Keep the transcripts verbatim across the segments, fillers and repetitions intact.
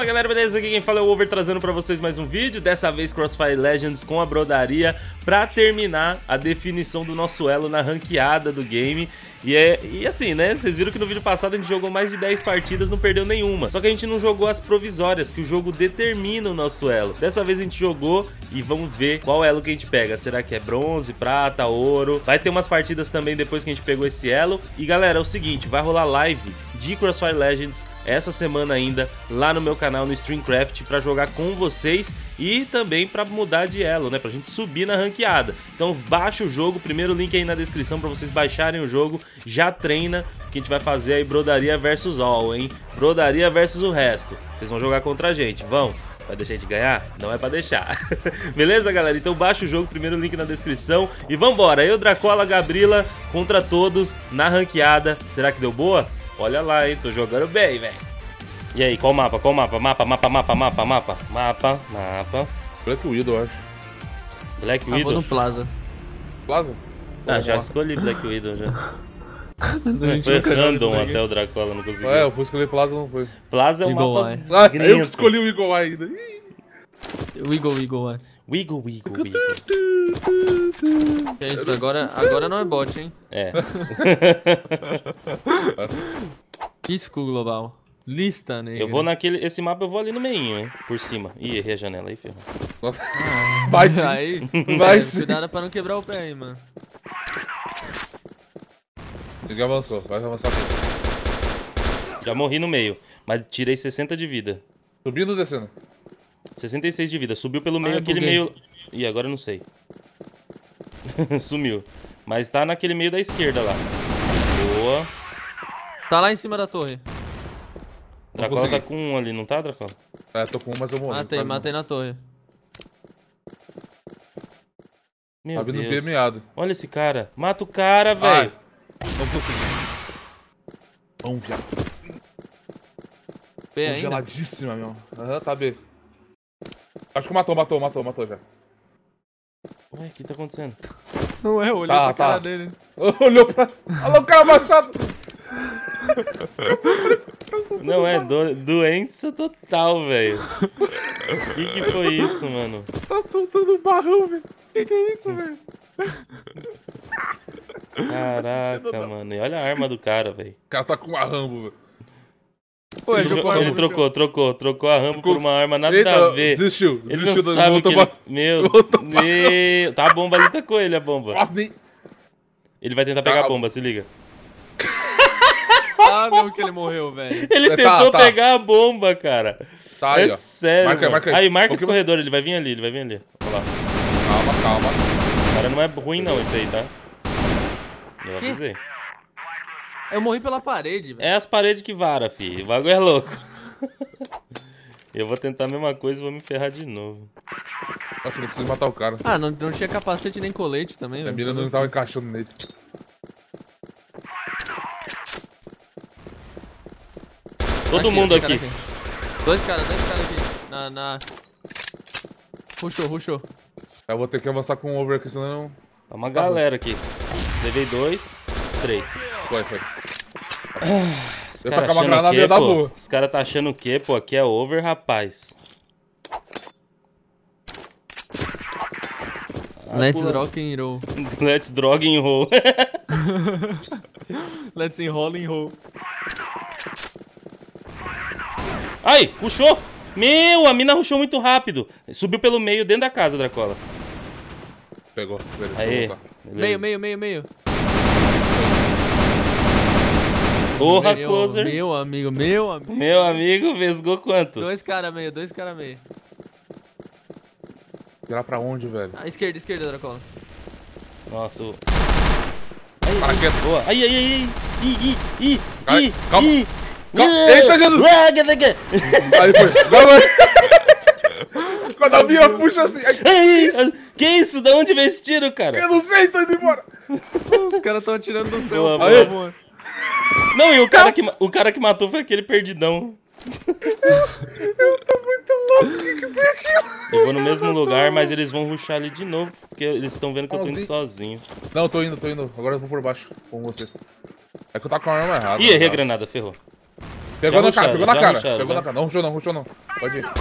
Fala galera, beleza? Aqui quem fala é o Over, trazendo pra vocês mais um vídeo. Dessa vez Crossfire Legends com a brodaria pra terminar a definição do nosso elo na ranqueada do game. E, é, e assim, né? Vocês viram que no vídeo passado a gente jogou mais de dez partidas, não perdeu nenhuma. Só que a gente não jogou as provisórias, que o jogo determina o nosso elo. Dessa vez a gente jogou e vamos ver qual elo que a gente pega. Será que é bronze, prata, ouro? Vai ter umas partidas também depois que a gente pegou esse elo. E galera, é o seguinte, vai rolar live de Crossfire Legends essa semana ainda lá no meu canal no Streamcraft pra jogar com vocês e também pra mudar de elo, né? Pra gente subir na ranqueada. Então baixa o jogo, primeiro link aí na descrição pra vocês baixarem o jogo. Já treina, que a gente vai fazer aí brodaria versus all, hein? Brodaria versus o resto. Vocês vão jogar contra a gente, vão? Vai deixar a gente ganhar? Não é pra deixar. Beleza, galera? Então baixa o jogo, primeiro link na descrição. E vambora, eu, Dracola, Gabrila, contra todos na ranqueada. Será que deu boa? Olha lá, hein? Tô jogando bem, velho. E aí, qual mapa? Qual mapa? Mapa, mapa, mapa, mapa, mapa. Mapa, mapa. Black Widow, eu acho. Black Ah, Widow? vou no Plaza. Plaza? Ah, já escolhi Black Widow, já. Não, Foi random até o Dracola, não conseguiu. É, eu fui escolher Plaza, não foi. Plaza é um Eagle mapa Eye. Ah, desgrento. eu escolhi o Eagle Eye ainda. Wiggle, wiggle, é. Wiggle, wiggle, wiggle. Que é isso, agora, agora não é bot, hein? É. Risco global. Lista negra. Eu vou naquele... Esse mapa eu vou ali no meinho, hein? Por cima. Ih, errei a janela aí, ferrou. Nossa. Vai sim. Aí, Vai é, sim. cuidado pra não quebrar o pé aí, mano. Ele avançou, vai avançar aqui. Já morri no meio, mas tirei sessenta de vida. Subindo ou descendo? sessenta e seis de vida. Subiu pelo meio, Ai, aquele buguei. meio... Ih, agora eu não sei. Sumiu. Mas tá naquele meio da esquerda lá. Boa. Tá lá em cima da torre. Dracola consegui. tá com um ali, não tá, Dracola? É, tô com um, mas eu morri. Matei, Quase matei na torre. Meu Tá vindo Deus. permeado. Olha esse cara. Mata o cara, velho. Não consegui. Vamos, viado. P ainda. Congeladíssima, meu. Aham, tá B. Acho que matou, matou, matou, matou já. Ué, o que tá acontecendo? Não é, olhei Tá, pra cara tá. dele. Olhou pra... Olha o cara machado. Não, é do... doença total, velho. O que que foi isso, mano? Tá soltando um barrão, velho. Que que é isso, velho? Caraca, mano. E olha a arma do cara, velho. O cara tá com uma Rambo, velho. Pô, Ele, jogou a ele arma no trocou, trocou, trocou a rampa por uma arma nada Eita, a ver. desistiu. Ele desistiu não da- sabe que voltou ele... pra- Meu voltou pra- Deus. Tá a bomba ali, tacou ele a bomba. Nossa, nem... Ele vai tentar pegar Tá. a bomba, se liga. Ah, não, que ele morreu, velho. Ele Tá, tentou tá. pegar a bomba, cara. Tá aí, É ó. sério, Marca aí, mano. marca aí. Aí, marca Qual esse que você- corredor, ele vai vir ali, ele vai vir ali. Olha lá. Calma, calma. O cara não é ruim não, isso aí, tá? Eu avisei. Eu morri pela parede, velho. É as paredes que vara, filho. O bagulho é louco. Eu vou tentar a mesma coisa e vou me ferrar de novo. Nossa, eu não preciso matar o cara. Ah, não, não tinha capacete nem colete também, A velho. mira não tava encaixando nele. Todo Aqui, mundo dois aqui. cara Dois caras, dois caras aqui. Na, na... Rushou, rushou. Eu vou ter que avançar com o over aqui, senão... Tá uma galera aqui. Levei dois, três. Foi, foi. Os Eu caras tacar uma achando o granada quê, ia dar pô? boa. Os caras tá achando o quê, pô? Aqui é over, rapaz. Ah, Let's pula. rock and roll. Let's drog and roll. Let's enroll and roll. Ai, puxou! Meu, a mina rushou muito rápido. Subiu pelo meio, dentro da casa, Dracola. Pegou, beleza. Aê. vou voltar. Meio, meio, meio, meio. Porra, meu, closer. Meu... meu amigo, meu amigo. amigo, vesgou quanto? Dois caras meio, dois caras meio. Virar pra onde, velho? Ah, esquerda, esquerda, Dracola. Nossa, o... Ai, Para ai, quieto. boa. Ai, ai, ai, ai. Ih, ih, ih, Ai, ih, calma. ih. Calma. Ah, Eita, Jesus. ah, que- que- que- Aí foi. Vai, vai. Quando a minha puxa assim... Ai, Ai, que isso? Da onde veio esse tiro, cara? eu não sei, tô indo embora. Os caras tão atirando do céu. Boa, pô, boa. amor. Não, e o cara, que, ma- o cara que matou foi aquele perdidão. Eu tô muito louco. O que que foi aquilo? Eu vou no mesmo lugar, mas eles vão rushar ali de novo, porque eles estão vendo que eu tô indo Sozinho. sozinho. Não, tô indo, tô indo. Agora eu vou por baixo com você. É que eu tava com a arma errada. Ih, errei a cara. granada, ferrou. Pegou na rusharam, cara, pegou na já cara. rusharam, Pegou já. na cara. Não rushou não, rushou não. Pode ir.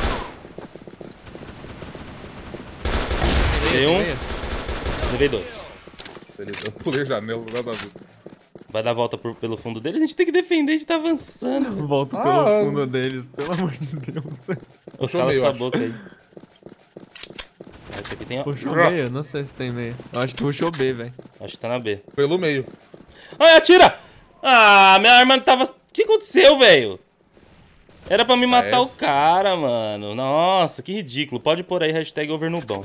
Levei um, Meia. levei dois. Beleza, eu pulei a janela, nada a ver. Vai dar a volta por- pelo fundo dele, a gente tem que defender, a gente tá avançando. Volto Ah, pelo eu- fundo deles, pelo amor de Deus. Ô, Puxou cala meio, sua acho. boca aí. Ah, esse aqui tem a... Puxou meia? Não sei se tem meia. Eu acho que puxou B, velho. Acho que tá na B. Pelo meio. Ai, atira! Ah, minha arma não tava... O que aconteceu, velho? Era pra me matar Ah, é? o cara, mano. Nossa, que ridículo. Pode pôr aí hashtag overnubão.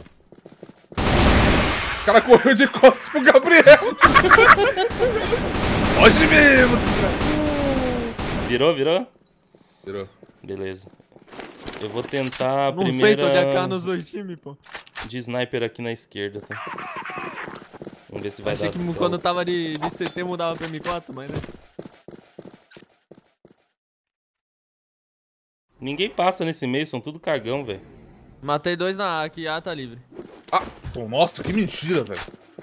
O cara correu de costas pro Gabriel. Hoje mesmo. Virou, virou? Virou. Beleza. Eu vou tentar a Não sei, primeira tô de A K nos dois times, pô. de sniper aqui na esquerda, tá? Vamos ver se vai Achei dar que certo. quando tava de, de C T mudava pra M quatro, mas né. Ninguém passa nesse meio, são tudo cagão, velho. Matei dois na A, aqui A tá livre. Ah, pô, nossa, que mentira, velho.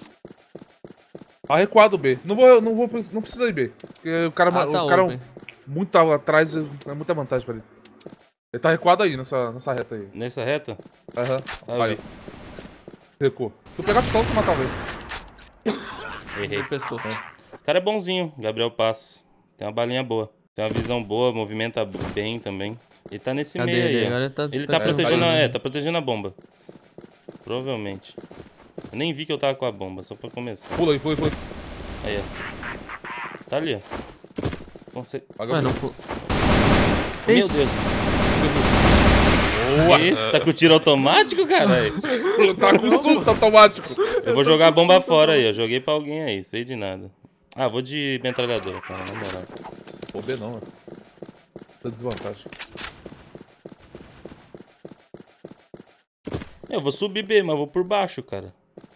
Tá recuado B. Não vou, não vou, não precisa ir B. Porque o cara, Ah, tá o cara open. muito atrás, é muita vantagem pra ele. Ele tá recuado aí, nessa, nessa reta aí. Nessa reta? Aham. Ah, eu Aí, vi. recuou. Se eu pegar a pistola, você matar o velho. Errei. Ele pescou. O cara é bonzinho, Gabriel Passos. Tem uma balinha boa. Tem uma visão boa, movimenta bem também. Ele tá nesse Cadê meio ele? aí, ó. Agora ele tá- Ele tá tá caindo protegendo a... balinha. É, tá protegendo a bomba. Provavelmente. Eu nem vi que eu tava com a bomba, só pra começar. Pula aí, pula aí, pula aí. Aí, ó. Tá ali, ó. Consegue... Paga Mano, a pô. Meu Isso. Deus. Boa. Que isso? Tá com tiro automático, caralho? Tá com susto automático. Eu vou jogar a bomba fora aí, ó. Joguei pra alguém aí, sei de nada. Ah, vou de metralhadora, cara, na moral. Vou B não, mano. Tá desvantagem. Eu vou subir B, mas vou por baixo, cara.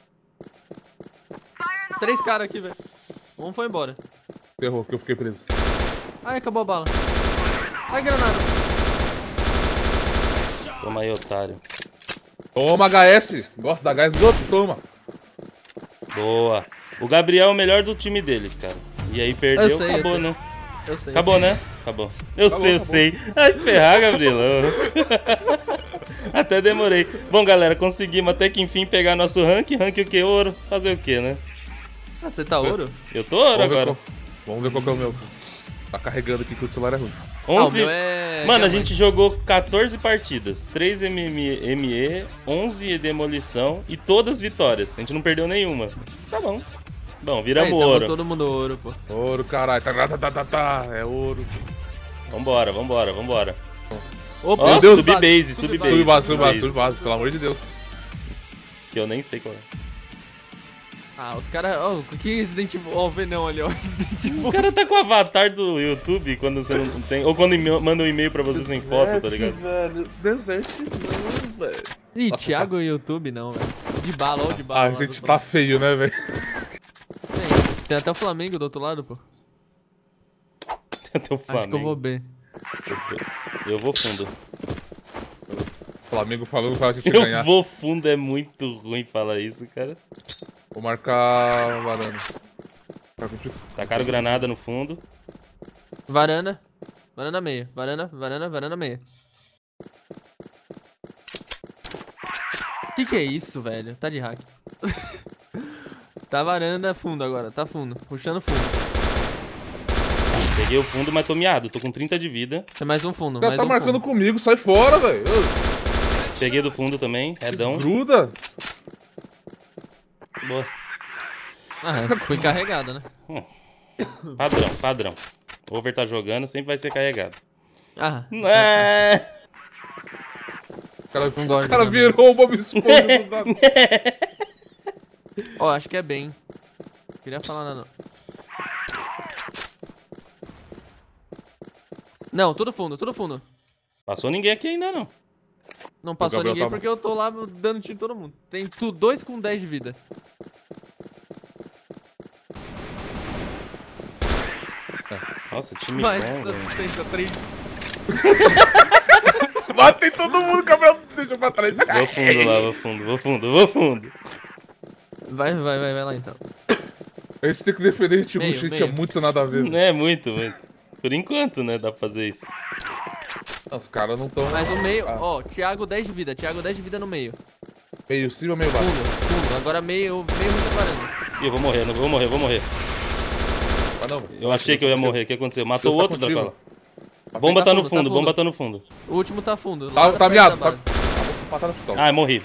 Três caras aqui, velho. Um foi embora. Ferrou, que eu fiquei preso. Ai, acabou a bala. Ai, granada. Toma aí, otário. Toma H S. Gosta da H S dos outros? Toma. Boa. O Gabriel é o melhor do time deles, cara. E aí perdeu, Eu sei, eu acabou, sei. né? Eu sei. Acabou, né? Acabou. Eu sei, eu acabou. sei. Ah, se ferrar, Gabrielão. Até demorei. Bom, galera, conseguimos até que enfim pegar nosso rank. Rank o quê? Ouro. Fazer o quê, né? Ah, você tá ouro? Eu tô ouro Vamos ver agora. qual- Vamos ver qual que é o meu. Tá carregando aqui que o celular é ruim. Ah, o onze. meu é... Mano, a diamante. gente jogou quatorze partidas. três M M E, onze demolição e todas vitórias. A gente não perdeu nenhuma. Tá bom. Bom, Aí, viramos tamo ouro. todo mundo ouro, pô. Ouro, caralho. Tá, tá, tá, tá, tá. É ouro. Vambora, vambora, vambora. Opa, Ó, Deus. sub base, sub base. Sub base, sub base, base. sub base, pelo amor de Deus. Que eu nem sei qual é. Ah, os caras... Ó, o que Resident Evil... Ó, o venão ali, ó. Resident Evil. O cara tá com o avatar do YouTube quando você não tem. Ou quando e- manda um e-mail pra você sem foto, tá ligado? Velho, Desert não, velho. Ih, Nossa, Thiago no YouTube não, velho. De bala, ó, de bala. Ah, a lá gente do- tá feio, né, velho? Tem, tem até o Flamengo do outro lado, pô. Tem até o Acho que eu vou Flamengo. B. Eu vou fundo. Flamengo falando pra gente Eu ganhar. vou fundo, é muito ruim falar isso, cara. Vou marcar varanda. Tá contigo. Tacaram granada no fundo. Varanda. Varanda meia. Varanda, varanda, varanda meia. Que que é isso, velho? Tá de hack. Tá varanda, fundo agora. Tá fundo. Puxando fundo. Peguei o fundo, mas tô miado. Tô com trinta de vida. Tem mais um fundo, O cara mais tá um marcando fundo. comigo, sai fora, velho. Ô, Peguei do fundo também. Redão. Gruda. Boa. Ah, foi carregado, né? Padrão, padrão. O over tá jogando, sempre vai ser carregado. Ah, É... O cara, Não gosto o cara de virou o Bob Esponja do nada. ó, acho que é bem. Queria falar nada não. Não, tudo fundo, tudo fundo. Passou ninguém aqui ainda, não. Não passou Gabriel ninguém tá- porque eu tô lá dando tiro em todo mundo. Tem tu, dois com dez de vida. Nossa, time Mas bom, velho. assistência três. Matei todo mundo, Gabriel. Deixa pra trás. Vou fundo lá, vou fundo, vou fundo, vou fundo. Vai, vai, vai, vai lá então. A gente tem que defender, a gente Meio, ruxa, a gente é meio. muito nada a ver. velho. É muito, muito. Por enquanto, né? Dá pra fazer isso. Não, os caras não tão... Mas o meio, Ah. ó, Thiago dez de vida, Thiago dez de vida no meio. Meio cima, meio baixo. Fundo, fundo. Agora meio, meio ruim da varanda. Ih, eu vou morrer, não vou morrer, vou morrer. Ah, não. Eu achei que eu ia morrer. O que aconteceu? Matou o Deus tá outro, contigo. Dracola. Bomba tá no fundo, tá fundo, fundo. bomba tá no fundo. O último tá fundo. Tá, lá tá perto miado. da Tá... base. Ah, vou matar na pistola. Ah, morri.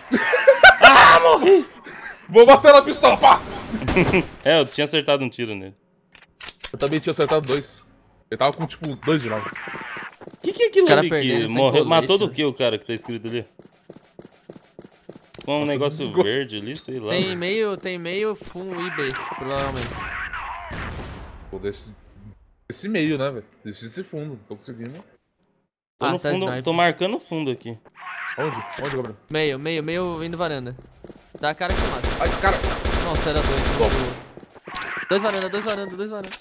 Vou bater na pistola, pá! É, eu tinha acertado um tiro nele. Eu também tinha acertado dois. Ele tava com, tipo, dois de nove. O que, que é aquilo Cara ali que perdendo sem morreu? colete, Matou do né? que o cara que tá escrito ali? Com um negócio desgosto. verde ali, sei lá. Tem meio, tem meio, fundo e B, provavelmente. Pô, desse... Esse meio, né, velho? Desse, desse fundo. Não tô conseguindo. Tô Ah, no tá fundo, sniper. tô marcando o fundo aqui. Onde? Onde, Gabriel? Meio, meio, meio indo varanda. Dá a cara que você mata. Ai, cara! Nossa, era dois. Nossa. Dois varanda, dois varanda, dois varanda.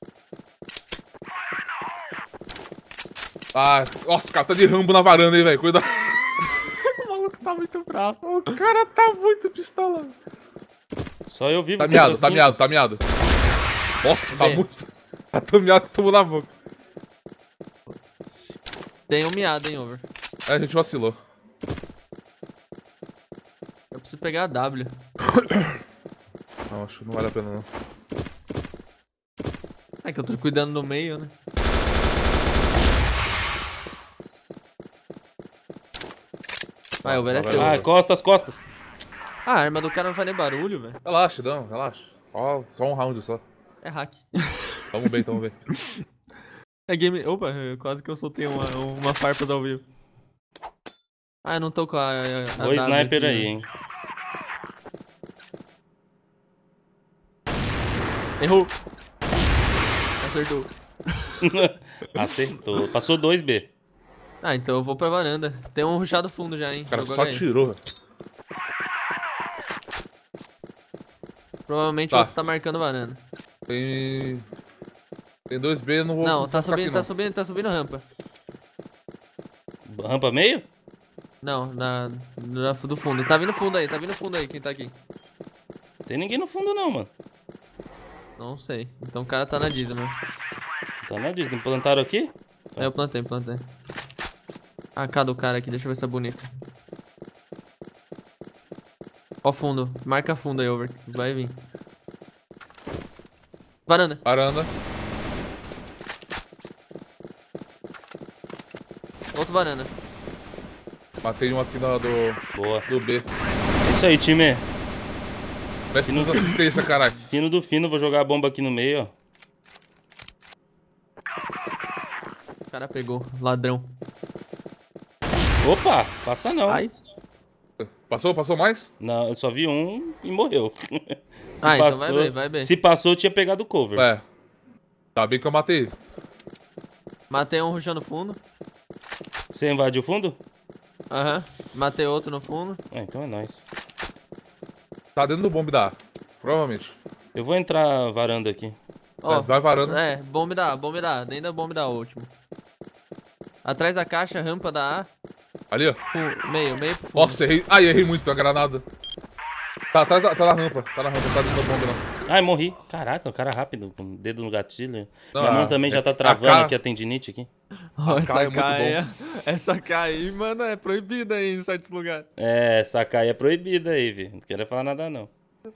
Ah, nossa, o cara tá de Rambo na varanda, hein, velho. Cuidado. O maluco tá muito bravo. O cara tá muito pistola. Só eu vivo Tá com miado, essa tá cinco. miado, tá miado. Nossa, tá Vê. muito... Tá tão miado que tomou na boca. Tem um miado, hein, over. É, a gente vacilou. Eu preciso pegar a W. Não, acho que não vale a pena, não. É que eu tô cuidando no meio, né? Vai, over é Vai, teu. vai. Ah, costas, costas. Ah, a arma do cara não faz nem barulho, velho. Relaxa, não, relaxa. Ó, só um round só. É hack. Tamo bem, tamo bem. É game... Opa, quase que eu soltei uma, uma farpas ao vivo. Ah, eu não tô com a, a, a O W sniper aqui, aí, né? hein. Errou. Acertou. Acertou. Passou dois B. Ah, então eu vou pra varanda. Tem um rushado fundo já, hein. O cara Jogou só H E. tirou, velho. Provavelmente Tá. o outro tá marcando varanda. Tem... Tem dois B, não vou... Não, precisar tá ficar subindo, aqui, tá não. subindo, tá subindo rampa. Rampa meio? Não, na, na do fundo. Tá vindo fundo aí, tá vindo fundo aí, quem tá aqui. Tem ninguém no fundo não, mano. Não sei. Então o cara tá na Disney, né? Tá na Disney. Plantaram aqui? É, eu plantei, plantei. A K do cara aqui, deixa eu ver se é bonito. Ó fundo, marca fundo aí, over. Vai vir. Varanda. Varanda. Outro varanda. Matei um aqui na, do, Boa. do B. É isso aí, time. Presta nos assistência, caralho. Fino do fino. Vou jogar a bomba aqui no meio, ó. O cara pegou, ladrão. Opa, passa não. Ai. Passou? Passou mais? Não, eu só vi um e morreu. Se Ah, então vai bem, vai bem. Se passou, eu tinha pegado o cover. É. Tá bem que eu matei ele. Matei um rushando fundo. Você invadiu o fundo? Aham. Matei outro no fundo. Ah, então é nóis. Tá dentro do bombe da A. Provavelmente. Eu vou entrar varanda aqui. Ó, É, vai varanda. é, bomba da A, bomba da A, dentro da bomba da último. Atrás da caixa, rampa da A. Ali, ó. Fu- meio, meio pro fundo. Nossa, errei. Ai, errei muito a granada. Tá atrás da, tá na rampa. Tá na rampa, tá dentro da bomba, não. Ai, morri. Caraca, o cara rápido, com o dedo no gatilho. Não, Minha mão a- também já é- tá a travando cara- aqui a tendinite aqui. Ó, A essa K é muito K aí, essa K aí, mano, é proibida aí em certos lugares. É, essa caia é proibida aí, vi. Não quero falar nada, não.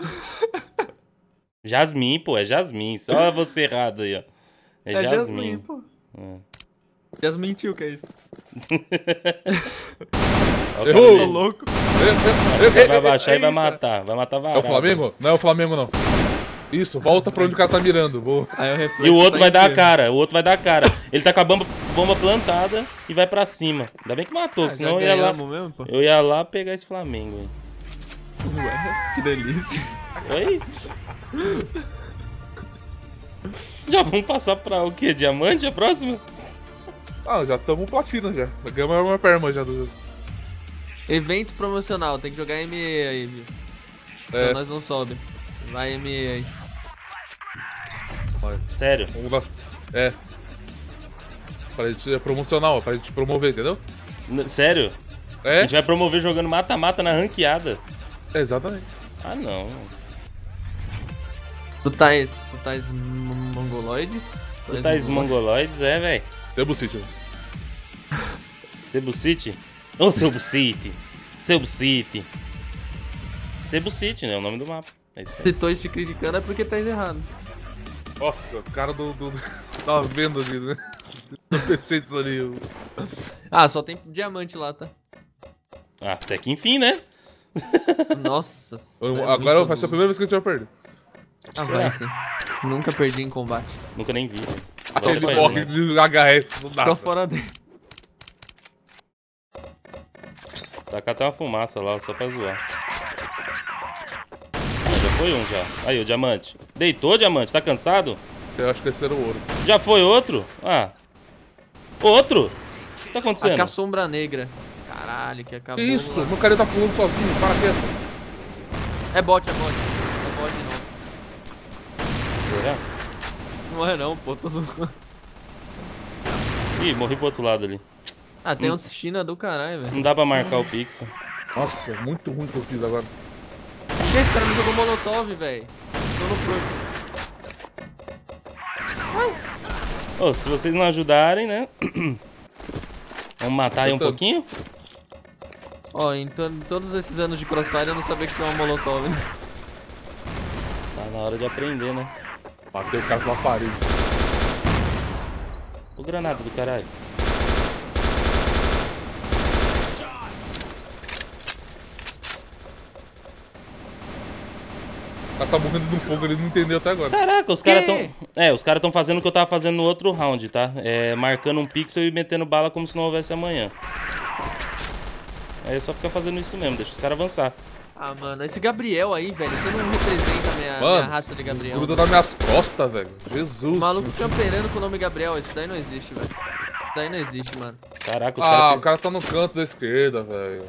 Jasmim, pô, é Jasmim. Só você errado aí, ó. É, Jasmim. pô. É. Jasmine tio, que é isso? Ó, o Errou! cara Tô dele. louco. Ei, ei, Vai ei, ei, baixar e vai eita. matar. Vai matar É varado. o Flamengo? Não é o Flamengo, não. Isso, volta pra onde o cara tá mirando. Boa. Aí o reflexo E o outro tá vai dar a inteiro. cara, o outro vai dar a cara. Ele tá com a bomba, bomba plantada e vai pra cima. Ainda bem que matou, Ah, que já senão eu ia lá, ganhamos mesmo, pô? eu ia lá pegar esse Flamengo aí. Ué, que delícia. Oi? Já vamos passar pra o quê? Diamante a próxima? Ah, já estamos platina já. Ganhamos uma perma já do. Evento promocional, tem que jogar M E aí, viu? É. Então nós não sobe. Vai M E aí. Sério? Vamos lá. É. Pra gente é promocional, pra gente promover, entendeu? N- Sério? A É? gente vai promover jogando mata-mata na ranqueada. Exatamente. Ah, não. Tu tá, tu tá mongoloide? Tu tá mongoloides, é, velho. Cebu City. Cebu City? Ô, oh, Cebu City. Cebu City. Cebu City, né? É o nome do mapa. É isso aí. Se tô te criticando é porque tá errado. Nossa, o cara do... do... Tava vendo ali, né? Eu pensei nisso ali. Eu... Ah, só tem diamante lá, tá? Ah, até que enfim, né? Nossa. Eu, agora vai ser a primeira vez que a gente vai perder. Ah, vai sim. Nunca perdi em combate. Nunca nem vi. Ele morre de H S, não dá. Tô fora dele. Tacar até uma fumaça lá, só pra zoar. Ah, já foi um já. Aí, o diamante. Deitou, diamante? Tá cansado? Eu acho que esse era o ouro. Já foi outro? Ah. Outro? O que tá acontecendo? Aqui a sombra negra. Caralho, que acabou. Que isso? Mano. Meu cara tá pulando sozinho, para quieto. É bot, é bot. É bot não. Será? Não é não, pô, tô zoando. Ih, morri pro outro lado ali. Ah, tem uns China do caralho, velho. Não dá pra marcar o pixel. Nossa, muito ruim que eu fiz agora. Que esse cara me jogou molotov, velho? Tô no corpo. Ô, se vocês não ajudarem, né? Vamos matar aí um Tentando. pouquinho? Ó, em, to em todos esses anos de Crossfire eu não sabia que tinha uma molotov. Tá na hora de aprender, né? Matei o cara pela parede. O granada do caralho. O cara tá morrendo de um fogo, ele não entendeu até agora. Caraca, os caras Que? tão... É, os caras tão fazendo o que eu tava fazendo no outro round, tá? É, marcando um pixel e metendo bala como se não houvesse amanhã. Aí é só ficar fazendo isso mesmo, deixa os caras avançar. Ah, mano, esse Gabriel aí, velho, você não representa a minha, Mano, minha raça de Gabriel. Gruda nas minhas costas, velho. Jesus. O maluco camperando com o nome Gabriel, esse daí não existe, velho. Isso daí não existe, mano. Caraca, os Ah, caras o cara tá no canto da esquerda, velho.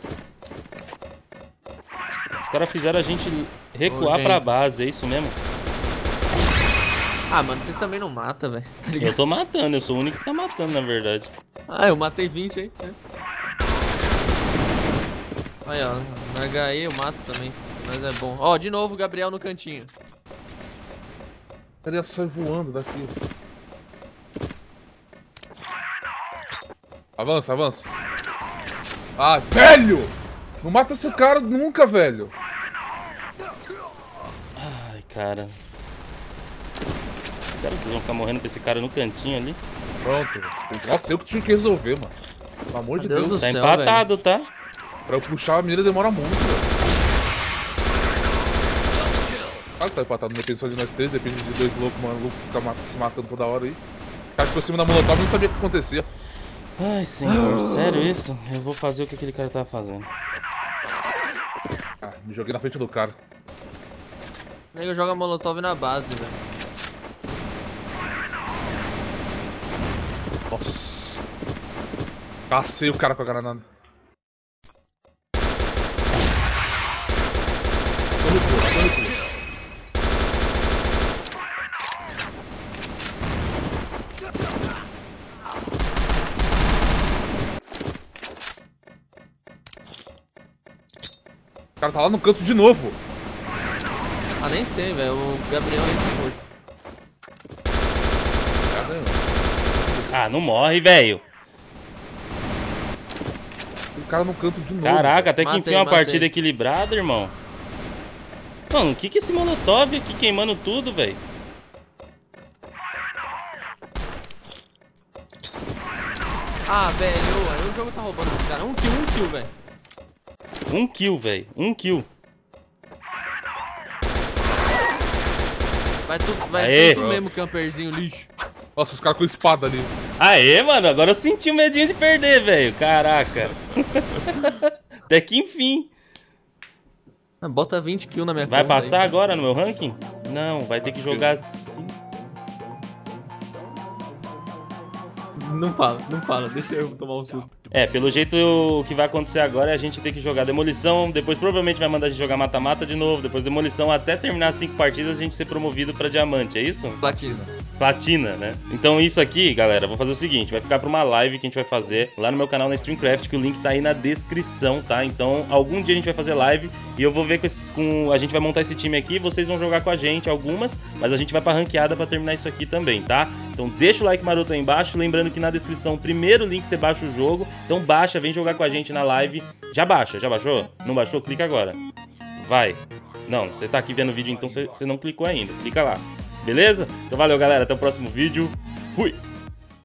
os cara fizeram a gente recuar Ô, gente. pra base, é isso mesmo? Ah, mano, vocês também não matam, velho. Tá ligado? Eu tô matando, eu sou o único que tá matando, na verdade. Ah, eu matei vinte aí. É. Aí, ó, na H E eu mato também, mas é bom. Ó, de novo o Gabriel no cantinho. Ele sai voando daqui. Avança, avança. Ah, velho! Não mata esse cara nunca, velho. Ai, cara. Sério que vocês vão ficar morrendo pra esse cara no cantinho ali? Pronto. Nossa, eu que tinha que resolver, mano. Pelo amor de Meu Deus Deus. do Tá céu, empatado, tá? Pra eu puxar a mira demora muito, velho. Claro que tá empatado, não depende só de nós três, depende de dois loucos, mano, louco que fica ma- se matando toda hora aí. O cara ficou em cima da molotov e não sabia o que acontecia. Ai, senhor, sério isso? Eu vou fazer o que aquele cara tava fazendo. Ah, me joguei na frente do cara. O nego joga molotov na base, velho. Nossa. Cacei o cara com a granada. Tô no pulo, tô no pulo. O cara tá lá no canto de novo. Ah, nem sei, velho. O Gabriel aí tá morto. Caramba. Ah, não morre, velho. Tem cara no canto de novo. Caraca, até que Matei, enfim uma matei. partida equilibrada, irmão. Mano, o que que é esse molotov aqui queimando tudo, velho? Ah, velho, aí o jogo tá roubando esse cara. Um kill, um kill, velho. Um kill, velho. Um kill. Vai, tu, vai Aê. tudo mesmo, camperzinho lixo. Nossa, os caras com espada ali. Aê, mano, agora eu senti o medinho de perder, velho. Caraca. Até que enfim. Ah, bota vinte kills na minha Vai conta passar aí. agora no meu ranking? Não, vai ter que jogar assim. Não fala, não fala. Deixa eu tomar um susto. É, pelo jeito o que vai acontecer agora é a gente ter que jogar demolição, depois provavelmente vai mandar a gente jogar mata-mata de novo, depois demolição, até terminar as cinco partidas a gente ser promovido pra diamante, é isso? Platina. platina, né? Então isso aqui, galera, vou fazer o seguinte, vai ficar pra uma live que a gente vai fazer lá no meu canal na Streamcraft, que o link tá aí na descrição, tá? Então algum dia a gente vai fazer live e eu vou ver com esses, com... a gente vai montar esse time aqui, vocês vão jogar com a gente algumas, mas a gente vai pra ranqueada pra terminar isso aqui também, tá? Então deixa o like maroto aí embaixo, lembrando que na descrição o primeiro link você baixa o jogo, então baixa, vem jogar com a gente na live. Já baixa, já baixou? Não baixou? Clica agora. Vai. Não, você tá aqui vendo o vídeo, então você, você não clicou ainda. Clica lá. Beleza? Então valeu, galera. Até o próximo vídeo. Fui!